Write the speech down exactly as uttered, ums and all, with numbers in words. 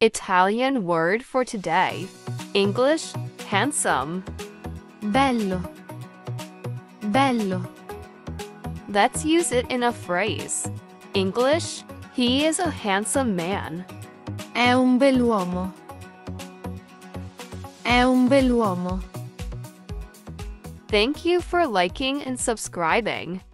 Italian word for today. English, handsome. Bello. Bello. Let's use it in a phrase. English, he is a handsome man. È un bell'uomo. È un bell'uomo. Thank you for liking and subscribing.